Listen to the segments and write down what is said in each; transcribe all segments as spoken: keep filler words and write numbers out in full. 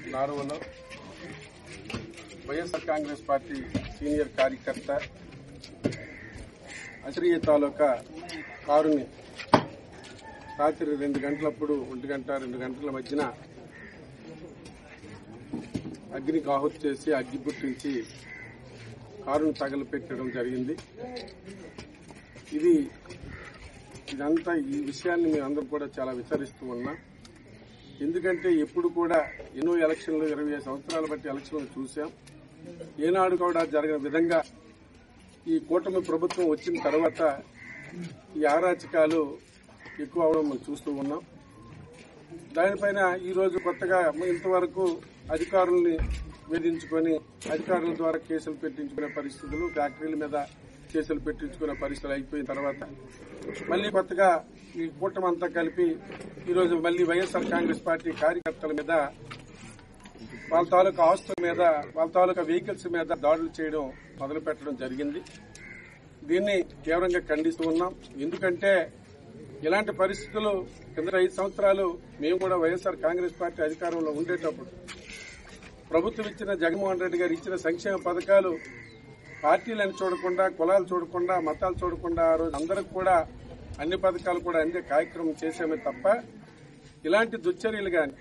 నారువలో YSR Congress party senior కార్యకర్త అశ్రీయ తాలూకా కారుని రాత్రి రెండు గంటలప్పుడు ఒంటి గంట రెండు గంటల మధ్యన అగ్నికి ఆహుతి చేసి అగ్గి పుట్టించి కారును తగలపెట్టడం జరిగింది. ఇది ఇదంతా ఈ విషయాన్ని మేము అందరం కూడా చాలా విచారిస్తూ ఉన్నాం. ఎందుకంటే ఎప్పుడు కూడా ఎన్నో ఎలక్షన్లు ఇరవై సంవత్సరాల బట్టి ఎలక్షన్లు చూశాం. ఏనాడు కూడా జరిగిన విధంగా ఈ కూటమి ప్రభుత్వం వచ్చిన తర్వాత ఈ అరాచకాలు ఎక్కువ అవడం మనం చూస్తూ ఉన్నాం. దానిపైన ఈరోజు కొత్తగా ఇంతవరకు అధికారుల్ని వేధించుకొని అధికారుల ద్వారా కేసులు పెట్టించుకునే పరిస్థితులు, ఫ్యాక్టరీల మీద కేసులు పెట్టించుకునే పరిస్థితులు అయిపోయిన తర్వాత మళ్లీ కొత్తగా ఈ కూటమి అంతా కలిపి ఈరోజు మళ్లీ వైఎస్ఆర్ కాంగ్రెస్ పార్టీ కార్యకర్తల మీద, వాళ్ళ తాలూకా ఆస్తుల మీద, వాళ్ళ తాలూకా వెహికల్స్ మీద దాడులు చేయడం మొదలు పెట్టడం జరిగింది. దీన్ని తీవ్రంగా ఖండిస్తూ ఉన్నాం. ఎందుకంటే ఇలాంటి పరిస్థితులు కింద ఐదు సంవత్సరాలు మేము కూడా వైఎస్ఆర్ కాంగ్రెస్ పార్టీ అధికారంలో ఉండేటప్పుడు ప్రభుత్వం ఇచ్చిన జగన్మోహన్ రెడ్డి గారు ఇచ్చిన సంక్షేమ పథకాలు పార్టీలను చూడకుండా, కులాలు చూడకుండా, మతాలు చూడకుండా ఆ రోజు అందరికి కూడా అన్ని పథకాలు కూడా అందే కార్యక్రమం చేశామే తప్ప ఇలాంటి దుశ్చర్యలు గాని,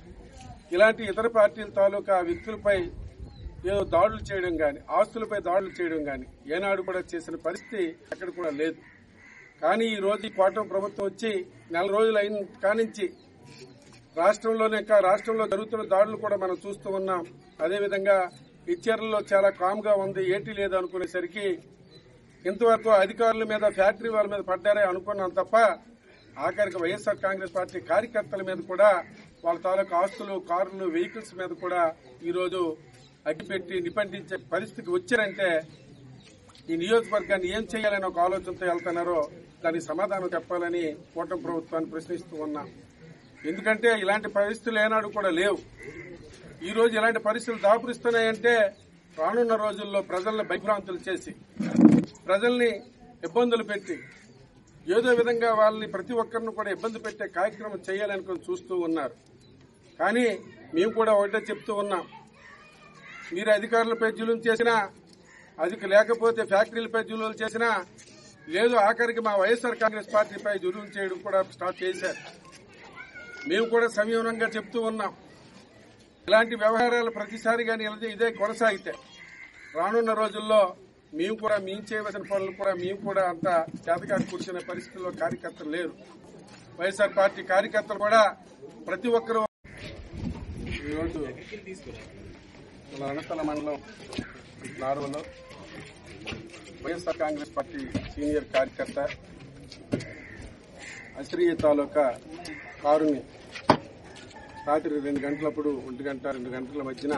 ఇలాంటి ఇతర పార్టీల తాలూకా వ్యక్తులపై ఏదో దాడులు చేయడం గాని, ఆస్తులపై దాడులు చేయడం గాని ఏనాడు కూడా చేసిన పరిస్థితి ఎక్కడ కూడా లేదు. కానీ ఈ రోజు ఈ కూటమి ప్రభుత్వం వచ్చి నెల రోజులు అయిన కానించి రాష్ట్రంలోనే రాష్ట్రంలో జరుగుతున్న దాడులు కూడా మనం చూస్తూ ఉన్నాం. అదేవిధంగా ఇచ్చర్లలో చాలా కామ్గా ఉంది, ఏటీ లేదు అనుకునేసరికి ఇంతవరకు అధికారుల మీద, ఫ్యాక్టరీ వాళ్ళ మీద పడ్డారే అనుకున్నాం తప్ప ఆఖరికి వైఎస్ఆర్ కాంగ్రెస్ పార్టీ కార్యకర్తల మీద కూడా, వాళ్ళ తాలూకా ఆస్తులు, కార్లు, వెహికల్స్ మీద కూడా ఈరోజు అగ్గిపెట్టి నిపండించే పరిస్థితికి వచ్చారంటే ఈ నియోజకవర్గాన్ని ఏం చేయాలని ఒక ఆలోచనతో వెళ్తున్నారో దానికి సమాధానం చెప్పాలని కూటమి ప్రభుత్వాన్ని ప్రశ్నిస్తూ ఉన్నాం. ఎందుకంటే ఇలాంటి పరిస్థితులు ఏనాడు కూడా లేవు. ఈ రోజు ఇలాంటి పరిస్థితులు దాపురిస్తున్నాయంటే రానున్న రోజుల్లో ప్రజల్ని భయభ్రాంతులు చేసి, ప్రజల్ని ఇబ్బందులు పెట్టి, ఏదో విధంగా వాళ్ళని ప్రతి ఒక్కరిని కూడా ఇబ్బంది పెట్టే కార్యక్రమం చేయాలనుకుని చూస్తూ ఉన్నారు. కానీ మేము కూడా ఒకటే చెప్తూ ఉన్నాం, మీరు అధికారులపై జులుం చేసినా, అది లేకపోతే ఫ్యాక్టరీలపై జులుం చేసినా, లేదు ఆఖరికి మా వైఎస్ఆర్ కాంగ్రెస్ పార్టీపై జులుం చేయడం కూడా స్టార్ట్ చేశారు. మేము కూడా సంయమనంగా చెప్తూ ఉన్నాం. ఇలాంటి వ్యవహారాలు ప్రతిసారి కానీ ఇదే కొనసాగితే రానున్న రోజుల్లో మేము కూడా మేము చేయవలసిన పనులు కూడా మేము కూడా అంత చేతకాడి కూర్చునే పరిస్థితుల్లో కార్యకర్తలు లేరు. వైఎస్ఆర్ పార్టీ కార్యకర్తలు కూడా ప్రతి ఒక్కరూ ఈరోజు రణస్థల మండలం నారువలో వైఎస్ఆర్ కాంగ్రెస్ పార్టీ సీనియర్ కార్యకర్త అశ్రీయ తాలూకా కారుని రాత్రి రెండు గంటలప్పుడు ఒంటి గంట రెండు గంటల మధ్యన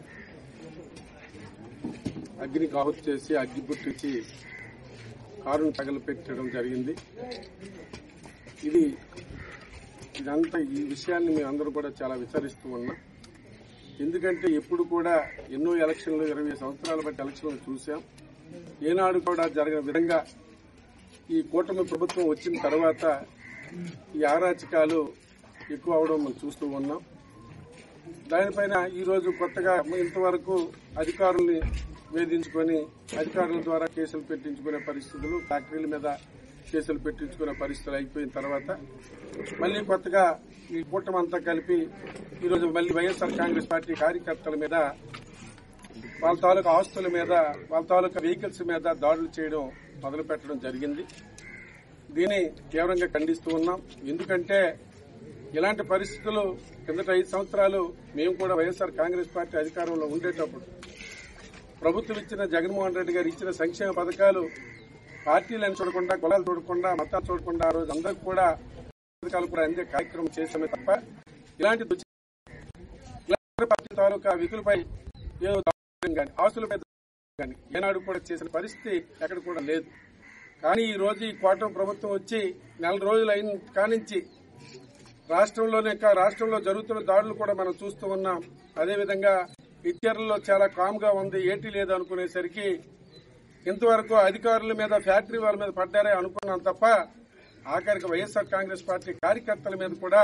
అగ్నికి ఆహుతి చేసి అగ్గి పుట్టించి కారును తగలపెట్టడం జరిగింది. ఇది ఇదంతా ఈ విషయాన్ని మేము అందరూ కూడా చాలా విచారిస్తూ ఉన్నాం. ఎందుకంటే ఎప్పుడు కూడా ఎన్నో ఎలక్షన్లు ఇరవై సంవత్సరాల బట్టి ఎలక్షన్లు చూశాం. ఏనాడు కూడా జరిగిన విధంగా ఈ కూటమి ప్రభుత్వం వచ్చిన తర్వాత ఈ అరాచకాలు ఎక్కువ అవడం మనం చూస్తూ ఉన్నాం. దానిపైన ఈరోజు కొత్తగా ఇంతవరకు అధికారుల్ని వేధించుకొని అధికారుల ద్వారా కేసులు పెట్టించుకునే పరిస్థితులు, ఫ్యాక్టరీల మీద కేసులు పెట్టించుకునే పరిస్థితులు అయిపోయిన తర్వాత మళ్లీ కొత్తగా ఈ కూటమి అంతా కలిపి ఈరోజు మళ్లీ వైఎస్ఆర్ కాంగ్రెస్ పార్టీ కార్యకర్తల మీద, వాళ్ళ తాలూకా ఆస్తుల మీద, వాళ్ళ తాలూకా వెహికల్స్ మీద దాడులు చేయడం మొదలు పెట్టడం జరిగింది. దీన్ని తీవ్రంగా ఖండిస్తూ ఉన్నాం. ఎందుకంటే ఇలాంటి పరిస్థితులు కింద ఐదు సంవత్సరాలు మేము కూడా వైఎస్ఆర్ కాంగ్రెస్ పార్టీ అధికారంలో ఉండేటప్పుడు ప్రభుత్వం ఇచ్చిన జగన్మోహన్ రెడ్డి గారు ఇచ్చిన సంక్షేమ పథకాలు పార్టీలను చూడకుండా, కులాలు చూడకుండా, మతాలు చూడకుండా ఆ రోజు అందరికి కూడా పథకాలు కూడా అందే కార్యక్రమం చేశామే తప్ప ఇలాంటి పార్టీ తాలూకా వ్యక్తులపై ఏదో కానీ, ఆస్తులపై కానీ ఏనాడు కూడా చేసిన పరిస్థితి ఎక్కడ కూడా లేదు. కానీ ఈ రోజు ఈ కూటమి ప్రభుత్వం వచ్చి నెల రోజులు అయిన కానించి రాష్ట్రంలోనే రాష్ట్రంలో జరుగుతున్న దాడులు కూడా మనం చూస్తూ ఉన్నాం. అదేవిధంగా ఇచ్చర్లలో చాలా కామ్గా ఉంది, ఏటీ లేదు అనుకునేసరికి ఇంతవరకు అధికారుల మీద, ఫ్యాక్టరీ వాళ్ళ మీద పడ్డారే అనుకున్నాం తప్ప ఆఖరికి వైఎస్ఆర్ కాంగ్రెస్ పార్టీ కార్యకర్తల మీద కూడా,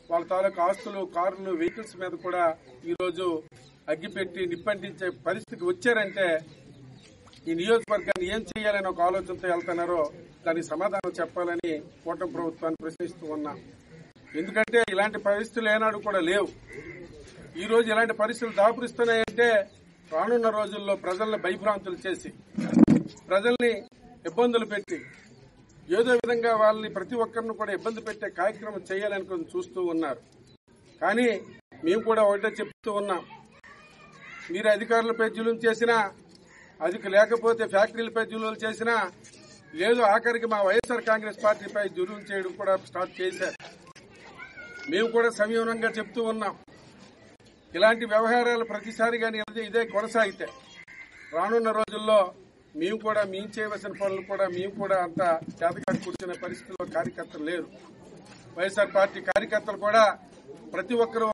వాళ్ళ తాలూకు ఆస్తులు, కార్లు, వెహికల్స్ మీద కూడా ఈరోజు అగ్గిపెట్టి నిప్పంటించే పరిస్థితి వచ్చారంటే ఈ నియోజకవర్గాన్ని ఏం చేయాలని ఒక ఆలోచనతో వెళ్తున్నారో దానికి సమాధానం చెప్పాలని కూటమి ప్రభుత్వాన్ని ప్రశ్నిస్తూ ఉన్నాం. ఎందుకంటే ఇలాంటి పరిస్థితులు ఏనాడు కూడా లేవు. ఈ రోజు ఇలాంటి పరిస్థితులు దాపురిస్తున్నాయంటే రానున్న రోజుల్లో ప్రజల్ని భయభ్రాంతులు చేసి ప్రజల్ని ఇబ్బందులు పెట్టి ఏదో విధంగా వాళ్ళని ప్రతి ఒక్కరిని కూడా ఇబ్బంది పెట్టే కార్యక్రమం చేయాలని కొంచెం చూస్తూ ఉన్నారు. కానీ మేము కూడా ఒకటే చెప్తూ ఉన్నాం, మీరు అధికారులపై జులుం చేసినా, అధిక లేకపోతే ఫ్యాక్టరీలపై జులుం చేసినా, లేదు ఆఖరికి మా వైఎస్ఆర్ కాంగ్రెస్ పార్టీపై జులుం చేయడం కూడా స్టార్ట్ చేశారు. మేము కూడా సంయమనంగా చెప్తూ ఉన్నాం, ఇలాంటి వ్యవహారాలు ప్రతిసారి కానీ ఇదే కొనసాగితే రానున్న రోజుల్లో మేము కూడా మేము చేయవలసిన పనులు కూడా మేము కూడా అంత చేతగా కూర్చునే పరిస్థితుల్లో కార్యకర్తలు లేరు. వైఎస్ఆర్ పార్టీ కార్యకర్తలు కూడా ప్రతి ఒక్కరూ